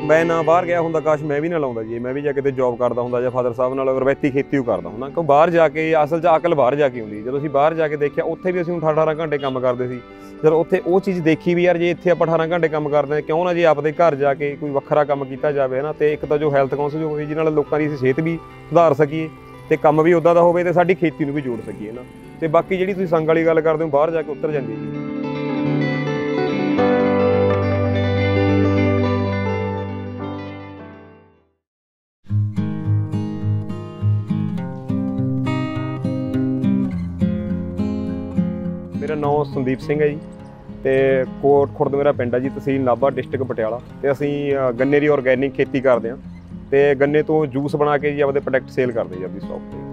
मैं ना बाहर गया ਹੁੰਦਾ ਕਾਸ਼ मैं भी ना ਲਾਉਂਦਾ ਜੀ मैं भी ਜਾ ਕਿਤੇ ਜੌਬ ਕਰਦਾ ਹੁੰਦਾ ਜਾਂ ਫਾਦਰ ਸਾਹਿਬ ਨਾਲ ਰਵਾਇਤੀ ਖੇਤੀ ਕਰਦਾ ਹੁੰਦਾ ਕਿਉਂ ਬਾਹਰ ਜਾ ਕੇ ਅਸਲ 'ਚ ਅਕਲ ਬਾਹਰ ਜਾ ਕੇ ਹੁੰਦੀ ਜਦੋਂ ਅਸੀਂ ਬਾਹਰ ਜਾ ਕੇ ਦੇਖਿਆ ਉੱਥੇ ਵੀ ਅਸੀਂ 18 ਘੰਟੇ ਕੰਮ ਕਰਦੇ ਸੀ ਜਦੋਂ ਉੱਥੇ ਉਹ ਚੀਜ਼ ਦੇਖੀ ਵੀ ਯਾਰ ਜੇ ਇੱਥੇ ਆਪਾਂ 18 ਘੰਟੇ ਕੰਮ ਕਰਦੇ ਹਾਂ ਕਿਉਂ ਨਾ ਜੇ ਆਪਦੇ ਘਰ ਜਾ ਕੇ ਕੋਈ ਵੱਖਰਾ ਕੰਮ ਕੀਤਾ ਜਾਵੇ ਨਾ ਤੇ ਇੱਕ ਤਾਂ ਜੋ ਹੈਲਥ ਕਾਉਂਸਲ ਹੋਵੇ ਜਿਹਦੇ ਨਾਲ ਲੋਕਾਂ ਦੀ ਸਿਹਤ ਵੀ ਸੁਧਾਰ ਸਕੀਏ ਤੇ ਕੰਮ ਵੀ ਉੱਦਾਂ ਦਾ ਹੋਵੇ ਤੇ ਸਾਡੀ ਖੇਤੀ ਨੂੰ ਵੀ ਜੋੜ ਸਕੀਏ ਨਾ ਤੇ ਬਾਕੀ ਜਿਹੜੀ ਤੁਸੀਂ ਸੰਗ ਵਾਲੀ ਗੱਲ ਕਰਦੇ ਹੋ ਬਾਹਰ ਜਾ ਕੇ ਉੱਤਰ ਜਾਂਦੀ ਹੈ मेरा नाम संदीप सिंह है जी तो कोट खुर्द मेरा पिंड है जी तहसील नाभा डिस्ट्रिक्ट पटियाला तो असी गन्ने की ऑर्गैनिक खेती करते हैं तो गन्ने तो जूस बना के जी अपने प्रोडक्ट सेल करते जी अपनी शॉप पर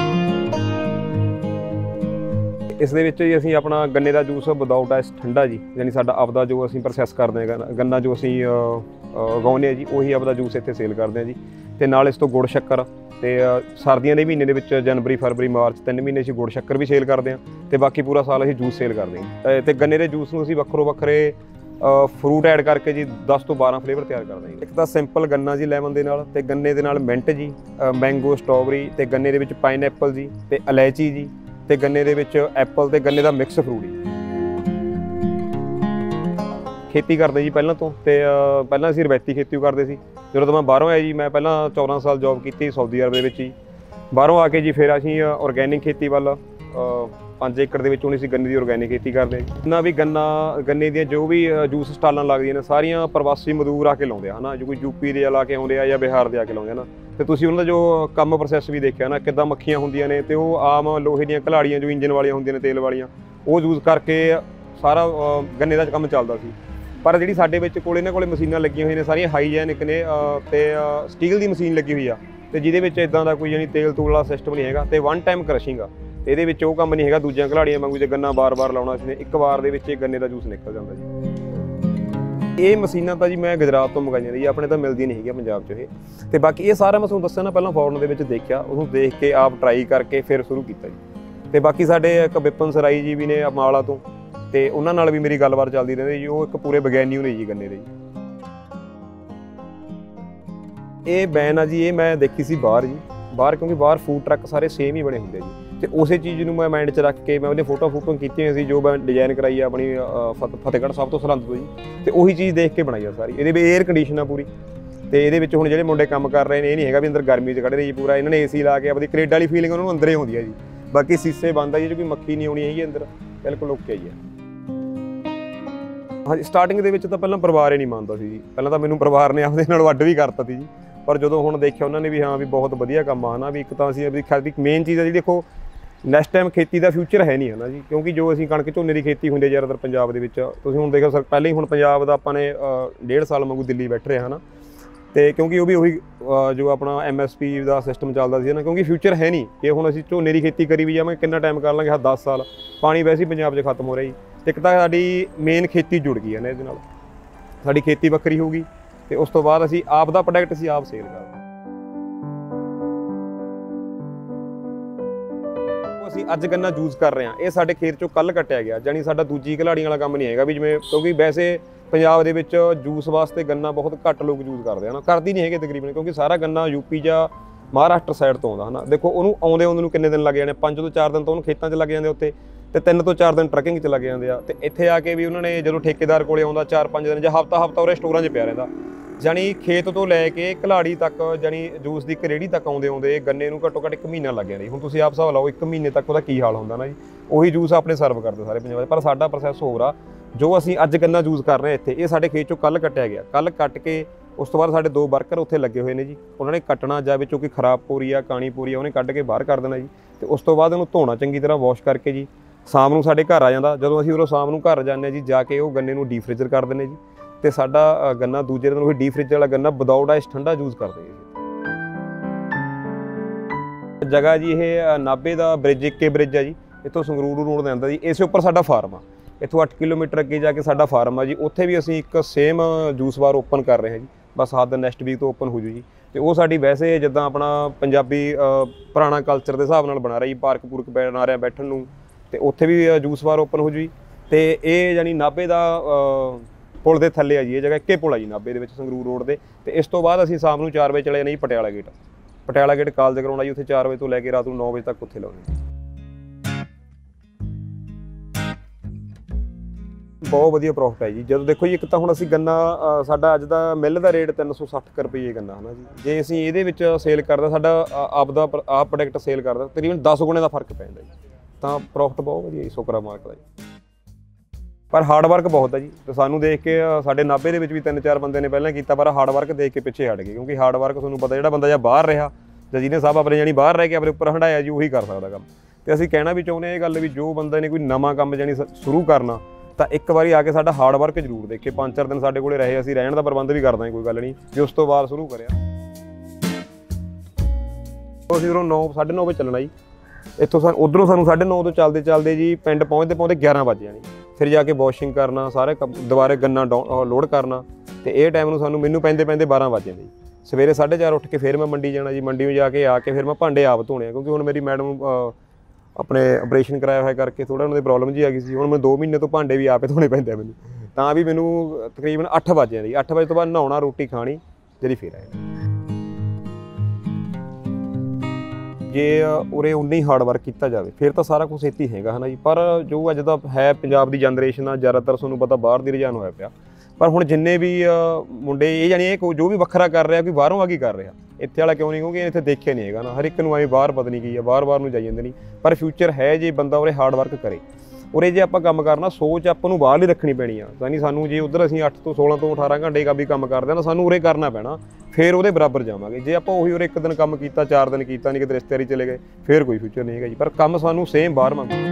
इस जी असी अपना गन्ने का जूस विदाउट आइस ठंडा जी यानी साडा आपदा जो असी प्रोसैस करते हैं गन्ना जो असी उगाने जी उही आपदा जूस इत्थे सेल करते हैं जी तो नाल इस तो गुड़ शक्कर तो सर्दियों के महीने के जनवरी फरवरी मार्च 3 महीने असीं गुड़ शक्कर भी सेल करते हैं तो बाकी पूरा साल असीं जूस सेल करते हैं तो गन्ने के जूस में असीं वक्रो वक्रे फ्रूट ऐड करके जी 10 तो 12 फ्लेवर तैयार करते हैं एक तो सिंपल गन्ना जी लैमन के नाल ते गन्ने दे नाल मिंट जी मैंगो स्ट्रॉबेरी तो गन्ने दे विच पाइनएप्पल जी तो इलायची जी तो गन्ने दे विच एप्पल ते गन्ने का मिक्स फ्रूट जी खेती करते जी पहलां तो पहलां असीं रवायती खेती करते सी ਜਦੋਂ मैं बाहरों आया जी मैं पहला 14 साल जॉब की सऊदी अरब के जी बाहरों आके जी फिर असीं ऑर्गैनिक खेती वाल 5 एकड़ के हुण असीं गन्ने की ऑर्गैनिक खेती करते जिन्ना भी गन्ने दी जो भी जूस स्टालां लगदियां ने सारियां प्रवासी मजदूर आके लाउंदे आ ना जो कोई यूपी दे ला के आउंदे आ या बिहार दे आके लाउंदे ना ते तुसीं उन्हां दा जो काम प्रोसैस भी देखिया ना किद्दां मक्खियां हुंदियां ने ते ओह आम लोहे दीयां घलाड़ियां जो इंजन वालियां हुंदियां ने तेल वालियां ओह यूज़ करके सारा गन्ने दा काम चलदा सी पर जी साढ़े कोल इन्हां कोले मशीनां लगियां हुई ने सारियां हाईजैनिक ने ते स्टील की मशीन लगी हुई आ ते जिहदे विच इदां दा कोई यानी तेल तूल वाला सिस्टम नहीं हैगा ते वन टाइम क्रशिंग आ ते इहदे विच ओह काम नहीं हैगा दूजियां घलाड़ियां वांगू जे गन्ना बार बार लाउणा इसने एक वार दे विच गन्ने दा जूस निकल जांदा जी। ये मशीनां तां जी मैं गुजरात तो मंगाईਆਂ ने जी अपने तो मिलदी नहीं है पंजाब च ये ते बाकी ये सारा मैं तुहानूं दस्सिया ना पहलां फॉरन दे विच देखिया उहनूं देख के आप ट्राई करके फिर शुरू कीता जी ते बाकी साडे एक विपिन सराई जी भी ने अमाला तो ਤੇ ਉਹਨਾਂ ਨਾਲ ਵੀ ਮੇਰੀ ਗੱਲਬਾਤ ਚੱਲਦੀ ਰਹਿੰਦੀ ਜੀ ਉਹ ਇੱਕ ਪੂਰੇ ਵਿਗਿਆਨੀ ਨੇ ਜੀ ਗੰਨੇ ਦੇ ਜੀ ਇਹ ਬੈਨ ਆ ਜੀ ਇਹ ਮੈਂ ਦੇਖੀ ਸੀ ਬਾਹਰ ਕਿਉਂਕਿ ਬਾਹਰ ਫੂਡ ਟਰੱਕ ਸਾਰੇ ਸੇਮ ਹੀ ਬਣੇ ਹੁੰਦੇ ਜੀ ਤੇ ਉਸੇ ਚੀਜ਼ ਨੂੰ ਮੈਂ ਮਾਈਂਡ 'ਚ ਰੱਖ ਕੇ ਮੈਂ ਉਹਦੇ ਫੋਟੋ ਕੀਤੀਆਂ ਸੀ ਜੋ ਮੈਂ ਡਿਜ਼ਾਈਨ ਕਰਾਈ ਆ ਆਪਣੀ ਫਤਿਹਗੜ੍ਹ ਸਾਹਿਬ ਤੋਂ ਸਰਹੰਦ ਤੋਂ ਜੀ ਤੇ ਉਹੀ ਚੀਜ਼ ਦੇਖ ਕੇ ਬਣਾਈ ਆ ਸਾਰੀ ਇਹਦੇ ਵਿੱਚ 에ਅਰ ਕੰਡੀਸ਼ਨ ਆ ਪੂਰੀ ਤੇ ਇਹਦੇ ਵਿੱਚ ਹੁਣ ਜਿਹੜੇ ਮੁੰਡੇ ਕੰਮ ਕਰ ਰਹੇ ਨੇ ਇਹ ਨਹੀਂ ਹੈਗਾ ਵੀ ਅੰਦਰ ਗਰਮੀ 'ਚ ਖੜ੍ਹ ਰਹੇ ਜੀ ਪੂਰਾ ਇਹਨਾਂ ਨੇ ਏਸੀ ਲਾ ਕੇ ਆਪਣੀ ਕੈਨੇਡਾ ਵਾਲੀ ਫੀਲਿੰਗ ਉਹਨਾਂ ਨੂੰ ਅੰਦਰ ਹੀ ਹੁੰਦੀ ਆ ਜੀ ਬਾਕੀ ਸੀਸੇ ਬੰਦ ਆ ਜੀ ਕੋਈ ਮੱਖੀ ਨਹੀਂ ਆਉਣੀ ਹੈਗੀ ਅੰਦਰ ਬਿਲਕੁਲ ਓਕੇ ਜੀ। हाँ स्टार्टिंग के पहला परिवार ही नहीं मानता सी जी पहला तो मैनू परिवार ने आपदे नालों अड्ड भी करता सी जी पर जो हुण देखिया उन्होंने भी हाँ भी बहुत वधिया काम आ ना भी एक तो असीं मेन चीज़ है जी देखो नैक्सट टाइम खेती का फ्यूचर है नहीं है ना जी क्योंकि जो असीं कणक झोने की खेती हुंदी ज़्यादातर पंजाब दे विच तुसीं हुण देखो पहले ही हुण पंजाब दा आपां ने 1.5 साल वांगू दिल्ली बैठ रहे हैं ना तो क्योंकि वो भी वही जो अपना MSP का सिस्टम चलता सी ना क्योंकि फ्यूचर है नहीं कि हुण असीं झोने की खेती करी भी जावांगे कितना टाइम कर लांगे 10 साल पानी वैसे ही पंजाब 'च खत्म हो रहा जी एक तो साडी मेन खेती जुड़ गई है ना इहदे नाल साडी खेती वक्री होगी तो उस तो बाद असीं आप दा प्रोडक्ट असीं आप सेल करदे असीं अज गन्ना यूज़ कर रहे हैं ये साडे खेत चों कल कट्टिया गया जानी साडा दूजी घलाड़ियां वाला काम नहीं हैगा भी जिवें क्योंकि वैसे पंजाब दे विच जूस वास्ते गन्ना बहुत घੱਟ लोग यूज़ करते हैं ना करदी नहीं है तकरीबन क्योंकि सारा गन्ना यूपी ਜਾਂ महाराष्ट्र साइड तो आउंदा है ना देखो उहनूं आउंदे ਨੂੰ किन्ने दिन लग जाने 5 ਤੋਂ 4 दिन तो उहनूं खेतां 'ਚ लग जांदे उत्ते ਤੇ 3 ਤੋਂ 4 ਦਿਨ ਟਰੱਕਿੰਗ 'ਚ ਲੱਗ ਜਾਂਦੇ ਆ ਤੇ ਇੱਥੇ ਆ ਕੇ ਵੀ ਉਹਨਾਂ ਨੇ ਜਦੋਂ ਠੇਕੇਦਾਰ ਕੋਲੇ ਆਉਂਦਾ 4-5 ਦਿਨ ਜਾਂ ਹਫਤਾ ਉਹਦੇ ਸਟੋਰਾਂ 'ਚ ਪਿਆ ਰਹਿੰਦਾ ਜਾਨੀ ਖੇਤ ਤੋਂ ਲੈ ਕੇ ਘਲਾੜੀ ਤੱਕ ਜਾਨੀ ਜੂਸ ਦੀ ਕਰੇੜੀ ਤੱਕ ਆਉਂਦੇ ਗੰਨੇ ਨੂੰ ਘੱਟੋ ਘੱਟ 1 ਮਹੀਨਾ ਲੱਗ ਜਾਂਦਾ ਜੀ। ਹੁਣ ਤੁਸੀਂ ਆਪ ਹਿਸਾਬ ਲਾਓ 1 ਮਹੀਨੇ ਤੱਕ ਉਹਦਾ ਕੀ ਹਾਲ ਹੁੰਦਾ ਨਾ ਜੀ ਉਹੀ ਜੂਸ ਆਪਣੇ ਸਰਵ ਕਰਦੇ ਸਾਰੇ ਪੰਜਾਬ 'ਚ ਪਰ ਸਾਡਾ ਪ੍ਰੋਸੈਸ ਹੋਰ ਆ ਜੋ ਅਸੀਂ ਅੱਜ ਗੰਨਾ ਯੂਜ਼ ਕਰ ਰਹੇ ਇੱਥੇ ਇਹ ਸਾਡੇ ਖੇਤ 'ਚੋਂ ਕੱਲ ਕੱਟਿਆ ਗਿਆ ਕੱਲ ਕੱਟ ਕੇ ਉਸ ਤੋਂ ਬਾਅਦ ਸਾਡੇ 2 ਵਰਕਰ ਉੱਥੇ ਲੱਗੇ ਹੋਏ ਨੇ ਜੀ ਉਹਨਾਂ ਨੇ ਕੱਟਣਾ ਜਾਂ ਵਿੱਚੋਂ ਕੋਈ ਖਰਾਬ ਪੂਰੀ ਆ ਕਾਣੀ ਪੂਰੀ ਆ ਉਹਨੇ ਕੱਢ ਕੇ ਬਾਹਰ ਕਰ ਦੇਣਾ ਜੀ ਤੇ ਉਸ ਤੋਂ ਬਾਅਦ ਉਹਨੂੰ ਧੋਣਾ ਚੰਗੀ ਤਰ੍ਹਾਂ ਵਾਸ਼ ਕਰਕੇ ਜੀ शाम ਨੂੰ ਸਾਡੇ ਘਰ ਆ ਜਾਂਦਾ ਜਦੋਂ ਅਸੀਂ ਉਰੋਂ ਸ਼ਾਮ ਨੂੰ ਘਰ ਜਾਂਦੇ ਜੀ ਜਾ ਕੇ ਉਹ ਗੰਨੇ ਨੂੰ ਡੀਪ ਫ੍ਰੀਜ਼ਰ ਕਰ ਦਿੰਦੇ ਜੀ ਤੇ ਸਾਡਾ ਗੰਨਾ ਦੂਜੇ ਦਿਨ ਉਹ ਡੀਪ ਫ੍ਰੀਜ਼ਰ ਵਾਲਾ ਗੰਨਾ ਵਿਦਾਊਟ ਆਈਸ ਠੰਡਾ ਯੂਜ਼ ਕਰਦੇ ਜੀ। ਜਗ੍ਹਾ ਜੀ ਇਹ ਨਾਭੇ ਦਾ ਬ੍ਰਿਜ ਕੇ ਬ੍ਰਿਜ ਆ ਜੀ ਇੱਥੋਂ ਸੰਗਰੂਰ ਰੋਡ ਤੇ ਆਉਂਦਾ ਜੀ ਇਸੇ ਉੱਪਰ ਸਾਡਾ ਫਾਰਮ ਆ ਇੱਥੋਂ 8 ਕਿਲੋਮੀਟਰ ਅੱਗੇ ਜਾ ਕੇ ਸਾਡਾ ਫਾਰਮ ਆ ਜੀ ਉੱਥੇ ਵੀ ਅਸੀਂ ਇੱਕ ਸੇਮ ਜੂਸ ਬਾਰ ਓਪਨ ਕਰ ਰਹੇ ਹਾਂ ਜੀ ਬਸ ਹੱਦ ਨੈਕਸਟ ਵੀਕ ਤੋਂ ਓਪਨ ਹੋ ਜੂ ਜੀ ਤੇ ਉਹ ਸਾਡੀ ਵੈਸੇ ਜਿੱਦਾਂ ਆਪਣਾ ਪੰਜਾਬੀ ਪੁਰਾਣਾ ਕਲਚਰ ਦੇ ਹਿਸਾਬ ਨਾਲ ਬਣਾ ਰਿਹਾ ਜੀ ਪਾਰਕ ਪੂਰਕ ਬਣਾ ਰਿਹਾ ਬੈਠਣ ਨੂੰ ਤੇ ਉੱਥੇ ਵੀ ਜੂਸ ਬਾਰ ਓਪਨ ਹੋ ਜੂ ਜੀ ਤੇ ਇਹ ਯਾਨੀ ਨਾਭੇ ਦਾ ਪੁਲ ਦੇ ਥੱਲੇ ਆ ਜੀ ਇਹ ਜਗ੍ਹਾ, ਇੱਕੇ ਪੁਲ ਆ ਜੀ ਨਾਭੇ ਦੇ ਵਿੱਚ ਸੰਗਰੂਰ ਰੋਡ ਦੇ। ਤੇ ਇਸ ਤੋਂ ਬਾਅਦ ਅਸੀਂ ਸ਼ਾਮ ਨੂੰ 4 ਵਜੇ ਚਲੇ ਜਾਣਾ ਜੀ ਪਟਿਆਲਾ ਗੇਟ ਕਾਲਜ ਗਰਾਊਂਡ ਆ ਜੀ, ਉੱਥੇ 4 ਵਜੇ ਤੋਂ ਲੈ ਕੇ ਰਾਤ ਨੂੰ 9 ਵਜੇ ਤੱਕ ਉੱਥੇ ਲਾਉਣੇ। ਬਹੁਤ ਵਧੀਆ ਪ੍ਰੋਫਿਟ ਹੈ ਜੀ। ਜਦੋਂ ਦੇਖੋ ਜੀ, ਇੱਕ ਤਾਂ ਹੁਣ ਅਸੀਂ ਗੰਨਾ ਸਾਡਾ ਅੱਜ ਦਾ ਮਿੱਲ ਦਾ ਰੇਟ 360 ਰੁਪਏ ਗੰਨਾ ਹੈ ਨਾ ਜੀ। ਜੇ ਅਸੀਂ ਇਹਦੇ ਵਿੱਚ ਸੇਲ ਕਰਦਾ, ਸਾਡਾ ਆਪ ਪ੍ਰੋਡਕਟ ਸੇਲ ਕਰਦਾ, ਤਕਰੀਬਨ 10 ਗੁਣੇ ਦਾ ਫਰਕ ਪੈਂਦਾ ਜੀ। ਤਾਂ ਪ੍ਰੋਫਿਟ ਬਹੁਤ ਵਧੀਆ ਜੀ ਸ਼ੁਕਰਾ ਮਾਰਕ ਦਾ ਜੀ। ਪਰ ਹਾਰਡ ਵਰਕ ਬਹੁਤ ਹੈ ਜੀ। ਤੇ ਸਾਨੂੰ ਦੇਖ ਕੇ ਸਾਡੇ ਨਾਭੇ ਦੇ ਵਿੱਚ ਵੀ 3-4 ਬੰਦੇ ਨੇ ਪਹਿਲਾਂ ਕੀਤਾ, ਪਰ ਹਾਰਡ ਵਰਕ ਦੇਖ ਕੇ ਪਿੱਛੇ ਹਟ ਗਏ। ਕਿਉਂਕਿ ਹਾਰਡ ਵਰਕ ਤੁਹਾਨੂੰ ਪਤਾ, ਜਿਹੜਾ ਬੰਦਾ ਜਾਂ ਬਾਹਰ ਰਿਹਾ ਜਾਂ ਜਿਹਨੇ ਸਭ ਆਪਣੇ ਜਾਣੀ ਬਾਹਰ ਰਹਿ ਕੇ ਆਪਣੇ ਉੱਪਰ ਹੰਡਾਇਆ ਜੀ, ਉਹੀ ਕਰ ਸਕਦਾ ਕੰਮ। ਤੇ ਅਸੀਂ ਕਹਿਣਾ ਵੀ ਚਾਹੁੰਦੇ ਹਾਂ ਇਹ ਗੱਲ ਵੀ ਜੋ ਬੰਦੇ ਨੇ ਕੋਈ ਨਵਾਂ ਕੰਮ ਜਾਣੀ ਸ਼ੁਰੂ ਕਰਨਾ, ਤਾਂ ਇੱਕ ਵਾਰੀ ਆ ਕੇ ਸਾਡਾ ਹਾਰਡ ਵਰਕ ਜ਼ਰੂਰ ਦੇਖੇ। 5-4 ਦਿਨ ਸਾਡੇ ਕੋਲੇ ਰਹੇ, ਅਸੀਂ ਰਹਿਣ ਦਾ ਪ੍ਰਬੰਧ ਵੀ ਕਰ ਦਾਂਗੇ, ਕੋਈ ਗੱਲ ਨਹੀਂ। ਜੇ ਉਸ ਤੋਂ ਬਾਅਦ ਸ਼ੁਰੂ ਕਰਿਆ, ਅਸੀਂ ਉਧਰੋਂ 9-9:30 ਵਜੇ ਚੱਲਣਾ ਜੀ। ਇੱਥੋਂ ਉੱਧਰੋਂ ਸਾਨੂੰ 9:30 ਤੋਂ ਚੱਲਦੇ ਜੀ ਪਿੰਡ ਪਹੁੰਚਦੇ 11 ਵੱਜ ਜਾਣੀ। ਫਿਰ ਜਾ ਕੇ ਵਾਸ਼ਿੰਗ ਕਰਨਾ, ਸਾਰੇ ਦੁਬਾਰੇ ਗੰਨਾ ਲੋਡ ਕਰਨਾ, ਤੇ ਇਹ ਟਾਈਮ ਨੂੰ ਮੈਨੂੰ ਪੈਂਦੇ 12 ਵੱਜ ਜਾਂਦੇ ਜੀ। ਸਵੇਰੇ 4:30 ਉੱਠ ਕੇ ਫਿਰ ਮੈਂ ਮੰਡੀ ਜਾਣਾ ਜੀ। ਮੰਡੀ ਨੂੰ ਜਾ ਕੇ ਆ ਕੇ ਫਿਰ ਮੈਂ ਭਾਂਡੇ ਆਪ ਧੋਣੇ ਆ, ਕਿਉਂਕਿ ਹੁਣ ਮੇਰੀ ਮੈਡਮ ਆਪਣੇ ਆਪਰੇਸ਼ਨ ਕਰਾਇਆ ਹੋਇਆ ਕਰਕੇ ਥੋੜਾ ਉਹਨਾਂ ਦੀ ਪ੍ਰੋਬਲਮ ਜੀ ਆ ਗਈ ਸੀ। ਹੁਣ ਮੈਂ 2 ਮਹੀਨੇ ਤੋਂ ਭਾਂਡੇ ਵੀ ਆਪੇ ਧੋਣੇ ਪੈਂਦੇ ਆ ਮੈਨੂੰ। ਤਾਂ ਵੀ ਮੈਨੂੰ ਤਕਰੀਬਨ 8 ਵੱਜ ਜਾਂਦੇ ਜੀ। 8 ਵਜੇ ਤੋਂ ਬਾਅਦ ਨਹਾਉਣਾ, ਰੋਟੀ ਖਾਣੀ, ਜਿਹੜੀ ਫਿਰ ਆਏ। ਜੇ ਉਰੇ ਉਨੀ ਹਾਰਡ ਵਰਕ ਕੀਤਾ ਜਾਵੇ ਫਿਰ ਤਾਂ ਸਾਰਾ ਕੁਛ ਇੱਥੇ ਹੈਗਾ ਹੈ ਨਾ ਜੀ। ਪਰ ਜੋ ਅੱਜ ਦਾ ਹੈ ਪੰਜਾਬ ਦੀ ਜਨਰੇਸ਼ਨ ਆ, ਜ਼ਿਆਦਾਤਰ ਤੁਹਾਨੂੰ ਪਤਾ ਬਾਹਰ ਦੀ ਰੁਝਾਨ ਹੋਇਆ ਪਿਆ। ਪਰ ਹੁਣ ਜਿੰਨੇ ਵੀ ਮੁੰਡੇ ਇਹ ਜਾਣੀ ਇਹ ਜੋ ਵੀ ਵੱਖਰਾ ਕਰ ਰਿਹਾ, ਕੋਈ ਬਾਹਰੋਂ ਆ ਕੀ ਕਰ ਰਿਹਾ, ਇੱਥੇ ਵਾਲਾ ਕਿਉਂ ਨਹੀਂ? ਕਿਉਂਕਿ ਇੱਥੇ ਦੇਖਿਆ ਨਹੀਂ ਹੈਗਾ ਨਾ। ਹਰ ਇੱਕ ਨੂੰ ਐਵੇਂ ਬਾਹਰ ਪਤਾ ਨਹੀਂ ਕੀ ਆ, ਬਾਹਰ ਨੂੰ ਜਾਈ ਜਾਂਦੇ ਨਹੀਂ। ਪਰ ਫਿਊਚਰ ਹੈ ਜੇ ਬੰਦਾ ਉਰੇ ਹਾਰਡ ਵਰਕ ਕਰੇ। ਉਰੇ ਜੇ ਆਪਾਂ ਕੰਮ ਕਰਨਾ, ਸੋਚ ਆਪਾਂ ਨੂੰ ਬਾਹਰ ਹੀ ਰੱਖਣੀ ਪੈਣੀ ਆ। ਯਾਨੀ ਸਾਨੂੰ ਜੇ ਉੱਧਰ ਅਸੀਂ 8 ਤੋਂ 16 ਤੋਂ 18 ਘੰਟੇ ਵੀ ਕੰਮ ਕਰਦੇ ਹਾਂ ਨਾ, ਸਾਨੂੰ ਉਰੇ ਕਰਨਾ ਪੈਣਾ, ਫਿਰ ਉਹਦੇ ਬਰਾਬਰ ਜਾਵਾਂਗੇ। ਜੇ ਆਪਾਂ ਉਹੀ ਉਰੇ ਇੱਕ ਦਿਨ ਕੰਮ ਕੀਤਾ, 4 ਦਿਨ ਕੀਤਾ ਨਹੀਂ, ਕਿਤੇ ਰਿਸ਼ਤੇਦਾਰੀ ਚਲੇ ਗਏ, ਫਿਰ ਕੋਈ ਫਿਊਚਰ ਨਹੀਂ ਹੈਗਾ ਜੀ। ਪਰ ਕੰਮ ਸਾਨੂੰ ਸੇਮ ਬਾਹਰ ਮੰਗਦਾ।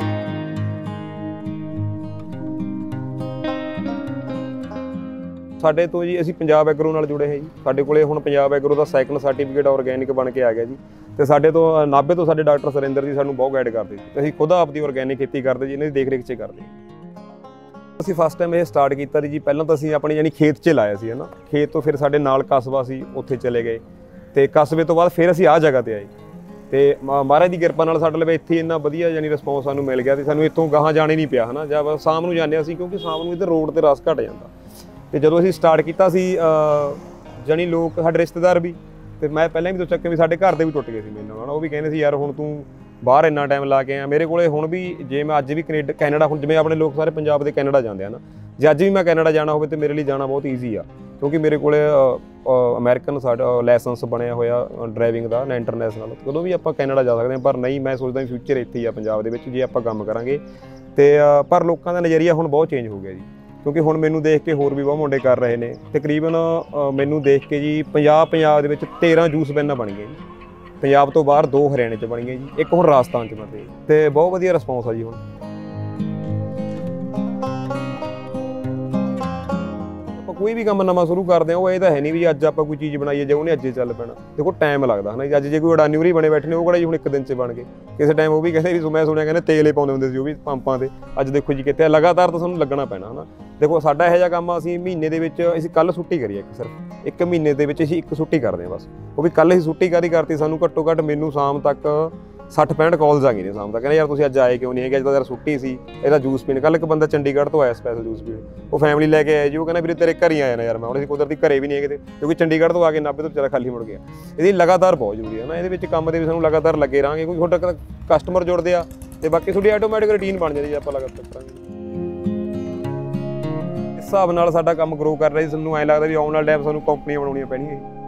ਸਾਡੇ ਤੋਂ ਜੀ ਅਸੀਂ ਪੰਜਾਬ ਐਗਰੋ ਨਾਲ ਜੁੜੇ ਹਾਂ ਜੀ। ਸਾਡੇ ਕੋਲੇ ਹੁਣ ਪੰਜਾਬ ਐਗਰੋ ਦਾ ਸੈਕੰਡ ਸਰਟੀਫਿਕੇਟ ਆਰਗੈਨਿਕ ਬਣ ਕੇ ਆ ਗਿਆ ਜੀ। ਤੇ ਸਾਡੇ ਤੋਂ ਨਾਭੇ ਤੋਂ ਸਾਡੇ ਡਾਕਟਰ ਸੁਰਿੰਦਰ ਜੀ ਸਾਨੂੰ ਬਹੁਤ ਗਾਈਡ ਕਰਦੇ ਸੀ। ਅਸੀਂ ਖੁਦ ਆਪਦੀ ਆਰਗੈਨਿਕ ਖੇਤੀ ਕਰਦੇ ਜੀ, ਇਹਨਾਂ ਦੀ ਦੇਖ ਰੇਖ 'ਚ ਕਰਦੇ। ਅਸੀਂ ਫਸਟ ਟਾਈਮ ਇਹ ਸਟਾਰਟ ਕੀਤਾ ਜੀ। ਪਹਿਲਾਂ ਤਾਂ ਅਸੀਂ ਆਪਣੀ ਯਾਨੀ ਖੇਤ 'ਚ ਲਾਇਆ ਸੀ ਹੈ ਨਾ। ਖੇਤ ਤੋਂ ਫਿਰ ਸਾਡੇ ਨਾਲ ਕਸਬਾ ਸੀ, ਉੱਥੇ ਚਲੇ ਗਏ। ਤੇ ਕਸਬੇ ਤੋਂ ਬਾਅਦ ਫਿਰ ਅਸੀਂ ਆਹ ਜਗ੍ਹਾ ਤੇ ਆਏ। ਤੇ ਮਹਾਰਾਜ ਦੀ ਕਿਰਪਾ ਨਾਲ ਸਾਡੇ ਲਈ ਇੱਥੇ ਇੰਨਾ ਵਧੀਆ ਯਾਨੀ ਰਿਸਪੌਂਸ ਸਾਨੂੰ ਮਿਲ ਗਿਆ ਤੇ ਸਾਨੂੰ ਇੱਥੋਂ ਗਾਹਾਂ ਜਾਣੇ ਨਹੀਂ ਪਿਆ ਹੈ ਨਾ। ਜਾਂ ਸ਼ਾਮ ਨੂੰ ਜਾਂਦੇ ਅਸੀਂ, ਕਿਉਂਕਿ ਸ਼ਾਮ ਨੂੰ ਇੱਧਰ ਰੋਡ 'ਤੇ ਰਸ ਘੱਟ ਜਾਂਦਾ। ਤੇ ਜਦੋਂ ਅਸੀਂ ਸਟਾਰਟ ਕੀਤਾ ਸੀ, ਜਾਣੀ ਲੋਕ ਸਾਡੇ ਰਿਸ਼ਤੇਦਾਰ ਵੀ, ਤੇ ਮੈਂ ਪਹਿਲਾਂ ਵੀ ਸੋਚਿਆ ਕਿ ਸਾਡੇ ਘਰ ਦੇ ਵੀ ਟੁੱਟ ਗਏ ਸੀ ਮੇਰੇ ਨਾਲ। ਉਹ ਵੀ ਕਹਿੰਦੇ ਸੀ ਯਾਰ ਹੁਣ ਤੂੰ ਬਾਹਰ ਇੰਨਾ ਟਾਈਮ ਲਾ ਕੇ ਆ। ਮੇਰੇ ਕੋਲੇ ਹੁਣ ਵੀ ਜੇ ਮੈਂ ਅੱਜ ਵੀ ਕੈਨੇਡਾ, ਹੁਣ ਜਿਵੇਂ ਆਪਣੇ ਲੋਕ ਸਾਰੇ ਪੰਜਾਬ ਦੇ ਕੈਨੇਡਾ ਜਾਂਦੇ ਆ ਨਾ, ਜੇ ਅੱਜ ਵੀ ਮੈਂ ਕੈਨੇਡਾ ਜਾਣਾ ਹੋਵੇ ਤੇ ਮੇਰੇ ਲਈ ਜਾਣਾ ਬਹੁਤ ਈਜ਼ੀ ਆ। ਕਿਉਂਕਿ ਮੇਰੇ ਕੋਲੇ ਅਮਰੀਕਨ ਸਾਡਾ ਲਾਇਸੈਂਸ ਬਣਿਆ ਹੋਇਆ ਡਰਾਈਵਿੰਗ ਦਾ ਨਾ, ਇੰਟਰਨੈਸ਼ਨਲ। ਕਦੋਂ ਵੀ ਆਪਾਂ ਕੈਨੇਡਾ ਜਾ ਸਕਦੇ ਹਾਂ। ਪਰ ਨਹੀਂ, ਮੈਂ ਸੋਚਦਾ ਫਿਊਚਰ ਇੱਥੇ ਹੀ ਆ ਪੰਜਾਬ ਦੇ ਵਿੱਚ, ਜੇ ਆਪਾਂ ਕੰਮ ਕਰਾਂਗੇ। ਤੇ ਪਰ ਲੋਕਾਂ ਦਾ ਨਜ਼ਰੀਆ ਹੁਣ ਬਹੁਤ ਚੇਂਜ ਹੋ ਗਿਆ ਜੀ। ਕਿਉਂਕਿ ਹੁਣ ਮੈਨੂੰ ਦੇਖ ਕੇ ਹੋਰ ਵੀ ਬਹੁਤ ਮੁੰਡੇ ਕਰ ਰਹੇ ਨੇ। ਤਕਰੀਬਨ ਮੈਨੂੰ ਦੇਖ ਕੇ ਜੀ ਪੰਜਾਬ ਦੇ ਵਿੱਚ 13 ਜੂਸ ਵੈਨਾਂ ਬਣ ਗਈਆਂ ਜੀ। ਪੰਜਾਬ ਤੋਂ ਬਾਹਰ 2 ਹਰਿਆਣੇ 'ਚ ਬਣ ਗਈਆਂ ਜੀ, ਇੱਕ ਹੁਣ ਰਾਜਸਥਾਨ 'ਚ ਬਣ ਰਹੀ। ਤੇ ਬਹੁਤ ਵਧੀਆ ਰਿਸਪੌਂਸ ਆ ਜੀ ਹੁਣ। ਆਪਾਂ ਕੋਈ ਵੀ ਕੰਮ ਨਵਾਂ ਸ਼ੁਰੂ ਕਰਦੇ ਹਾਂ, ਉਹ ਇਹ ਤਾਂ ਹੈ ਨਹੀਂ ਵੀ ਅੱਜ ਆਪਾਂ ਕੋਈ ਚੀਜ਼ ਬਣਾਈਏ ਜੇ ਉਹਨੇ ਅੱਜ ਚੱਲ ਪੈਣਾ। ਦੇਖੋ ਟਾਈਮ ਲੱਗਦਾ ਹੈ ਨਾ। ਅੱਜ ਜੇ ਕੋਈ ਅਡਾਨੀ ਉਰੀ ਬਣੇ ਬੈਠੇ ਨੇ, ਉਹ ਕਿਹੜਾ ਜੀ ਹੁਣ ਇੱਕ ਦਿਨ 'ਚ ਬਣ ਗਏ। ਕਿਸੇ ਟਾਈਮ ਉਹ ਵੀ ਕਹਿੰਦੇ ਵੀ, ਮੈਂ ਸੁਣਿਆ ਕਹਿੰਦੇ ਤੇਲ ਹੀ ਪਾਉਂਦੇ ਹੁੰਦੇ ਸੀ ਉਹ ਵੀ ਪੰਪਾਂ 'ਤੇ। ਅੱਜ ਦੇਖੋ ਜੀ ਕਿੱਥੇ ਲਗਾਤਾਰ ਤਾਂ ਸਾਨੂੰ ਲੱਗਣਾ ਪੈਣਾ ਹੈ ਨਾ। ਦੇਖੋ ਸਾਡਾ ਇਹੋ ਜਿਹਾ ਕੰਮ, ਅਸੀਂ ਮਹੀਨੇ ਦੇ ਵਿੱਚ ਅਸੀਂ ਕੱਲ੍ਹ ਛੁੱਟੀ ਕਰੀ ਸਿਰਫ ਇੱਕ ਮਹੀਨੇ ਦੇ ਵਿੱਚ ਅਸੀਂ 1 ਛੁੱਟੀ ਕਰਦੇ ਹਾਂ ਬਸ। ਉਹ ਵੀ ਕੱਲ੍ਹ ਅਸੀਂ ਛੁੱਟੀ ਕਰਤੀ। ਸਾਨੂੰ ਘੱਟੋ ਘੱਟ ਮੈਨੂੰ ਸ਼ਾਮ ਤੱਕ 60-65 ਕਾਲਸ ਆ ਗਏ ਨੇ ਸ਼ਾਮ ਤੱਕ। ਕਹਿੰਦੇ ਯਾਰ ਤੁਸੀਂ ਅੱਜ ਆਏ ਕਿਉਂ ਨਹੀਂ ਹੈਗੇ, ਅੱਜ ਤਾਂ ਯਾਰ ਛੁੱਟੀ ਸੀ, ਇਹਦਾ ਜੂਸ ਪੀਣ। ਕੱਲ੍ਹ ਇੱਕ ਬੰਦਾ ਚੰਡੀਗੜ੍ਹ ਤੋਂ ਆਇਆ ਸਪੈਸ਼ਲ ਜੂਸ ਪੀਣ, ਉਹ ਫੈਮਿਲੀ ਲੈ ਕੇ ਆਇਆ ਜੀ। ਉਹ ਕਹਿੰਦਾ ਵੀਰੇ ਤੇਰੇ ਘਰ ਹੀ ਆਇਆ ਨਾ ਯਾਰ। ਮੈਂ ਹੁਣ ਅਸੀਂ ਕੁਦਰਤੀ ਘਰੇ ਵੀ ਨਹੀਂ ਹੈਗੇ, ਕਿਉਂਕਿ ਚੰਡੀਗੜ੍ਹ ਤੋਂ ਆ ਕੇ ਨਾਭੇ ਤੋਂ ਵਿਚਾਰਾ ਖਾਲੀ ਮੁੜ ਗਿਆ। ਇਹਦੀ ਲਗਾਤਾਰ ਬਹੁਤ ਜ਼ਰੂਰੀ ਹੈ ਨਾ। ਇਹਦੇ ਵਿੱਚ ਕੰਮ ਦੇ ਵੀ ਸਾਨੂੰ ਲਗਾਤਾਰ ਲੱਗੇ ਰਹਾਂਗੇ। ਕੋਈ ਤੁਹਾਡਾ ਕਸਟਮਰ ਜੁੜਦੇ ਆ ਤੇ ਬਾਕੀ ਤੁਹਾਡੀ ਆਟੋਮੈਟਿਕ ਰੂਟੀਨ ਬਣ ਜਾਂਦੀ ਜੇ ਆਪਾਂ ਲਗਾਤਾਰ ਕਰਾਂਗੇ। ਇਸ ਹਿਸਾਬ ਨਾਲ ਸਾਡਾ ਕੰਮ ਗਰੋ ਕਰ ਰਿਹਾ ਜੀ। ਸਾਨੂੰ ਐਂ ਲੱਗਦਾ ਵੀ ਆਉਣ ਵਾਲੇ ਟਾਈਮ ਸਾਨੂੰ ਕੰਪਨੀਆਂ ਬਣਾਉਣੀਆਂ ਪੈਣੀਆਂ।